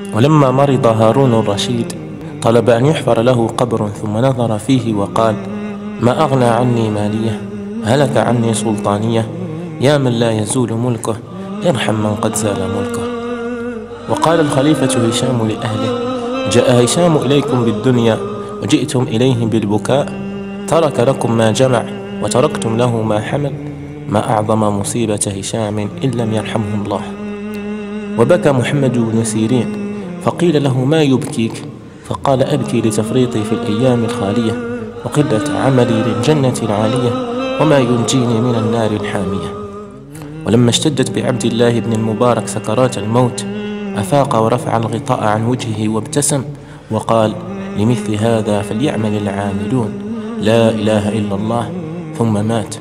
ولما مرض هارون الرشيد طلب أن يحفر له قبر، ثم نظر فيه وقال: ما أغنى عني مالية، هلك عني سلطانية، يا من لا يزول ملكه ارحم من قد زال ملكه. وقال الخليفة هشام لأهله: جاء هشام إليكم بالدنيا وجئتم إليه بالبكاء، ترك لكم ما جمع وتركتم له ما حمل، ما أعظم مصيبة هشام إن لم يرحمه الله. وبكى محمد بن سيرين فقيل له: ما يبكيك؟ فقال: أبكي لتفريطي في الأيام الخالية وقلة عملي للجنة العالية وما ينجيني من النار الحامية. ولما اشتدت بعبد الله بن المبارك سكرات الموت أفاق ورفع الغطاء عن وجهه وابتسم وقال: لمثل هذا فليعمل العاملون، لا إله إلا الله، ثم مات.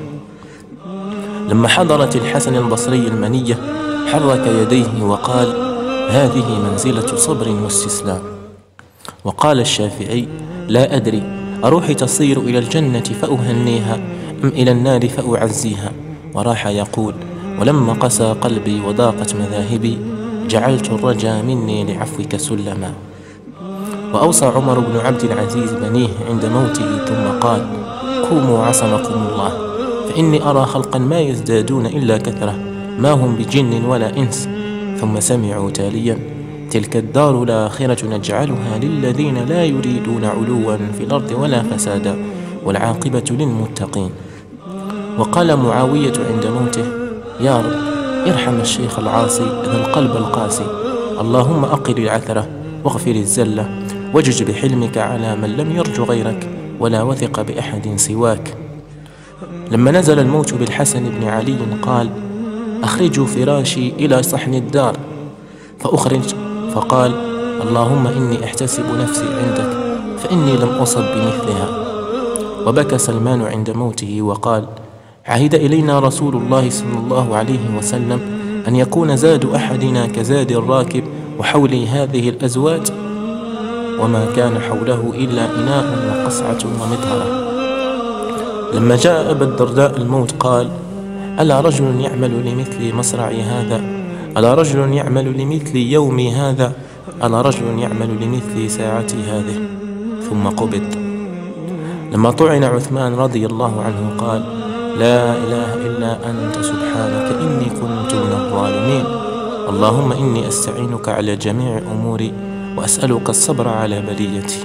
لما حضرت الحسن البصري المنية حرك يديه وقال: هذه منزلة صبر واستسلام. وقال الشافعي: لا أدري أروحي تصير إلى الجنة فأهنيها أم إلى النار فأعزيها. وراح يقول: ولما قسى قلبي وضاقت مذاهبي جعلت الرجا مني لعفوك سلما. وأوصى عمر بن عبد العزيز بنيه عند موته ثم قال: قوموا عصمكم الله، فإني أرى خلقا ما يزدادون إلا كثرة، ما هم بجن ولا إنس. ثم سمعوا تاليا: تلك الدار الآخرة نجعلها للذين لا يريدون علوا في الأرض ولا فسادا والعاقبة للمتقين. وقال معاوية عند موته: يا رب ارحم الشيخ العاصي ذا القلب القاسي، اللهم أقل العثرة واغفر الزلة واجج بحلمك على من لم يرج غيرك ولا وثق بأحد سواك. لما نزل الموت بالحسن بن علي قال: أخرجوا فراشي إلى صحن الدار، فأخرج فقال: اللهم إني أحتسب نفسي عندك فإني لم أصب بمثلها. وبكى سلمان عند موته وقال: عهد إلينا رسول الله صلى الله عليه وسلم أن يكون زاد أحدنا كزاد الراكب وحولي هذه الأزواج، وما كان حوله إلا إناء وقصعة ومطهرة. لما جاء أبا الدرداء الموت قال: ألا رجل يعمل لمثل مصرعي هذا، ألا رجل يعمل لمثل يومي هذا، ألا رجل يعمل لمثل ساعتي هذه، ثم قبض. لما طعن عثمان رضي الله عنه قال: لا إله إلا أنت سبحانك إني كنت من الظالمين، اللهم إني أستعينك على جميع أموري وأسألك الصبر على بليتي.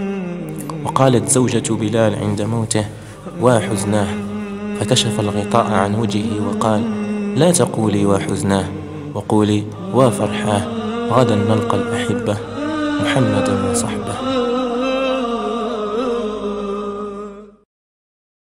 وقالت زوجة بلال عند موته: وحزناه، فكشف الغطاء عن وجهه وقال: لا تقولي وحزناه، وقولي وفرحاه، غدا نلقى الأحبة محمدا وصحبه.